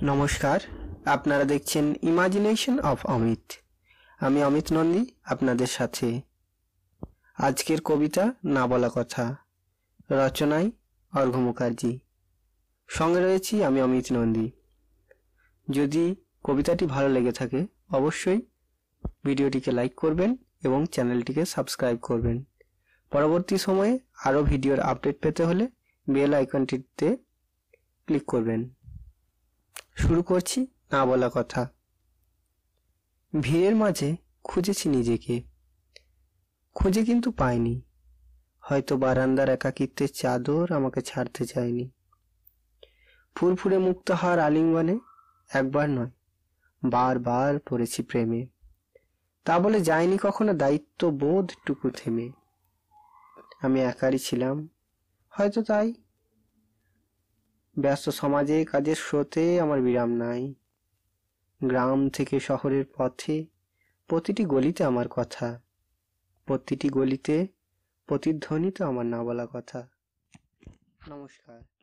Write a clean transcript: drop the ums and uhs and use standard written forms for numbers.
নমস্কার, আপনারা দেখছেন ইমাজিনেশন অফ অমিত। আমি অমিত নন্দী আপনাদের সাথে। আজকের কবিতা না বলা কথা, রচনায় অর্ঘ্য মুখার্জি, সঙ্গে রয়েছি আমি অমিত নন্দী। যদি কবিতাটি ভালো লেগে থাকে অবশ্যই ভিডিওটিকে লাইক করবেন এবং চ্যানেলটিকে সাবস্ক্রাইব করবেন। পরবর্তী সময়ে আরও ভিডিওর আপডেট পেতে হলে বেল আইকনটিতে ক্লিক করবেন। শুরু করছি না বলা কথা। ভিড়ের মাঝে খুঁজেছি নিজেকে, খুঁজে কিন্তু পাইনি। হয়তো বারান্দার একাকিত্বের চাদর আমাকে ছাড়তে চায়নি। ফুরফুরে মুক্ত হওয়ার আলিঙ্গনে একবার নয় বারবার পড়েছি প্রেমে। তা বলে যায়নি কখনো দায়িত্ব বোধটুকু থেমে। আমি একারই ছিলাম হয়তো তাই। ব্যস্ত সমাজে কাজের স্রোতে আমার বিরাম নাই। গ্রাম থেকে শহরের পথে প্রতিটি গলিতে আমার কথা, প্রতিটি গলিতে প্রতিধ্বনিত আমার না বলা কথা। নমস্কার।